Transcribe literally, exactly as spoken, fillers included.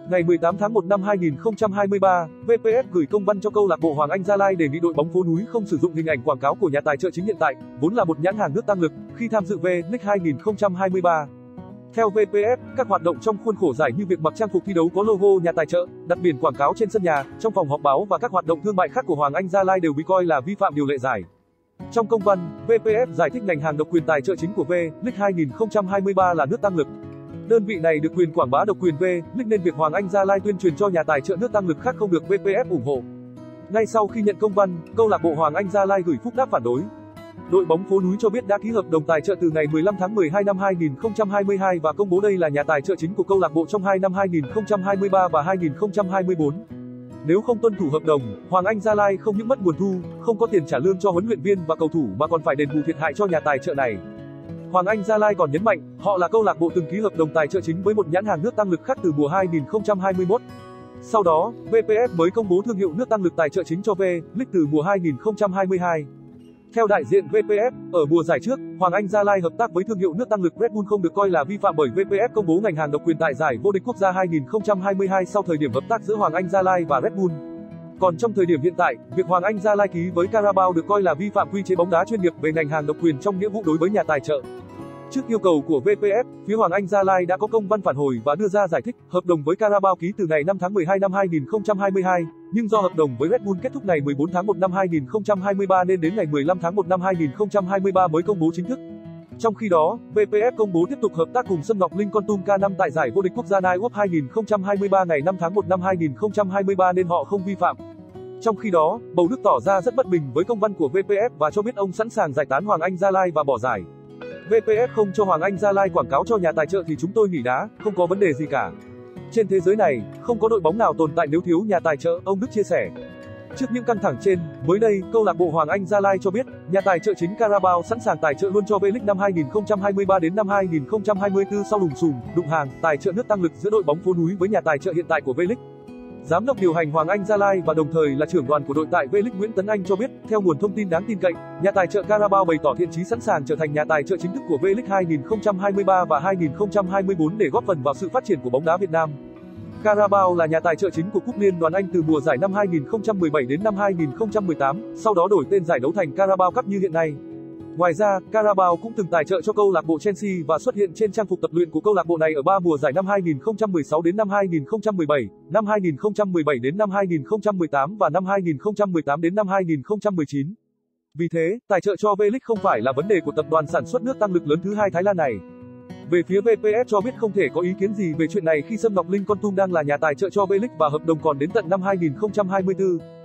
Ngày mười tám tháng một năm hai nghìn không trăm hai mươi ba, vê pê ép gửi công văn cho câu lạc bộ Hoàng Anh Gia Lai đề nghị đội bóng phố núi không sử dụng hình ảnh quảng cáo của nhà tài trợ chính hiện tại, vốn là một nhãn hàng nước tăng lực, khi tham dự V-League hai nghìn không trăm hai mươi ba. Theo vê pê ép, các hoạt động trong khuôn khổ giải như việc mặc trang phục thi đấu có logo nhà tài trợ, đặt biển quảng cáo trên sân nhà, trong phòng họp báo và các hoạt động thương mại khác của Hoàng Anh Gia Lai đều bị coi là vi phạm điều lệ giải. Trong công văn, vê pê ép giải thích ngành hàng độc quyền tài trợ chính của V-League hai nghìn không trăm hai mươi ba là nước tăng lực. Đơn vị này được quyền quảng bá độc quyền V-League nên việc Hoàng Anh Gia Lai tuyên truyền cho nhà tài trợ nước tăng lực khác không được vê pê ép ủng hộ. Ngay sau khi nhận công văn, câu lạc bộ Hoàng Anh Gia Lai gửi phúc đáp phản đối. Đội bóng phố núi cho biết đã ký hợp đồng tài trợ từ ngày mười lăm tháng mười hai năm hai nghìn không trăm hai mươi hai và công bố đây là nhà tài trợ chính của câu lạc bộ trong hai năm hai nghìn không trăm hai mươi ba và hai nghìn không trăm hai mươi tư. Nếu không tuân thủ hợp đồng, Hoàng Anh Gia Lai không những mất nguồn thu, không có tiền trả lương cho huấn luyện viên và cầu thủ mà còn phải đền bù thiệt hại cho nhà tài trợ này. Hoàng Anh Gia Lai còn nhấn mạnh, họ là câu lạc bộ từng ký hợp đồng tài trợ chính với một nhãn hàng nước tăng lực khác từ mùa hai nghìn không trăm hai mươi mốt. Sau đó, vê pê ép mới công bố thương hiệu nước tăng lực tài trợ chính cho V-League từ mùa hai nghìn không trăm hai mươi hai. Theo đại diện vê pê ép, ở mùa giải trước, Hoàng Anh Gia Lai hợp tác với thương hiệu nước tăng lực Red Bull không được coi là vi phạm bởi vê pê ép công bố ngành hàng độc quyền tại giải vô địch quốc gia hai nghìn không trăm hai mươi hai sau thời điểm hợp tác giữa Hoàng Anh Gia Lai và Red Bull. Còn trong thời điểm hiện tại, việc Hoàng Anh Gia Lai ký với Carabao được coi là vi phạm quy chế bóng đá chuyên nghiệp về ngành hàng độc quyền trong nghĩa vụ đối với nhà tài trợ. Trước yêu cầu của vê pê ép, phía Hoàng Anh Gia Lai đã có công văn phản hồi và đưa ra giải thích, hợp đồng với Carabao ký từ ngày năm tháng mười hai năm hai nghìn không trăm hai mươi hai, nhưng do hợp đồng với Red Bull kết thúc ngày mười bốn tháng một năm hai nghìn không trăm hai mươi ba nên đến ngày mười lăm tháng một năm hai nghìn không trăm hai mươi ba mới công bố chính thức. Trong khi đó, vê pê ép công bố tiếp tục hợp tác cùng Sâm Ngọc Linh Kon Tum K năm tại giải vô địch quốc gia Nike Cup hai nghìn không trăm hai mươi ba ngày năm tháng một năm hai nghìn không trăm hai mươi ba nên họ không vi phạm. Trong khi đó, Bầu Đức tỏ ra rất bất bình với công văn của vê pê ép và cho biết ông sẵn sàng giải tán Hoàng Anh Gia Lai và bỏ giải. vê pê ép không cho Hoàng Anh Gia Lai quảng cáo cho nhà tài trợ thì chúng tôi nghỉ đá, không có vấn đề gì cả. Trên thế giới này, không có đội bóng nào tồn tại nếu thiếu nhà tài trợ, ông Đức chia sẻ. Trước những căng thẳng trên, mới đây, câu lạc bộ Hoàng Anh Gia Lai cho biết, nhà tài trợ chính Carabao sẵn sàng tài trợ luôn cho V-League năm hai nghìn không trăm hai mươi ba đến năm hai nghìn không trăm hai mươi tư sau lùm xùm, đụng hàng, tài trợ nước tăng lực giữa đội bóng phố núi với nhà tài trợ hiện tại của V-League. Giám đốc điều hành Hoàng Anh Gia Lai và đồng thời là trưởng đoàn của đội tại V-League Nguyễn Tấn Anh cho biết, theo nguồn thông tin đáng tin cậy, nhà tài trợ Carabao bày tỏ thiện chí sẵn sàng trở thành nhà tài trợ chính thức của V-League hai nghìn không trăm hai mươi ba và hai nghìn không trăm hai mươi tư để góp phần vào sự phát triển của bóng đá Việt Nam. Carabao là nhà tài trợ chính của Cúp Liên đoàn Anh từ mùa giải năm hai nghìn không trăm mười bảy đến năm hai nghìn không trăm mười tám, sau đó đổi tên giải đấu thành Carabao Cup như hiện nay. Ngoài ra, Carabao cũng từng tài trợ cho câu lạc bộ Chelsea và xuất hiện trên trang phục tập luyện của câu lạc bộ này ở ba mùa giải năm hai nghìn không trăm mười sáu đến năm hai nghìn không trăm mười bảy, năm hai nghìn không trăm mười bảy đến năm hai nghìn không trăm mười tám và năm hai nghìn không trăm mười tám đến năm hai nghìn không trăm mười chín. Vì thế, tài trợ cho V-League không phải là vấn đề của tập đoàn sản xuất nước tăng lực lớn thứ hai Thái Lan này. Về phía vê pê ép cho biết không thể có ý kiến gì về chuyện này khi Sâm Ngọc Linh Kon Tum đang là nhà tài trợ cho V-League và hợp đồng còn đến tận năm hai nghìn không trăm hai mươi tư.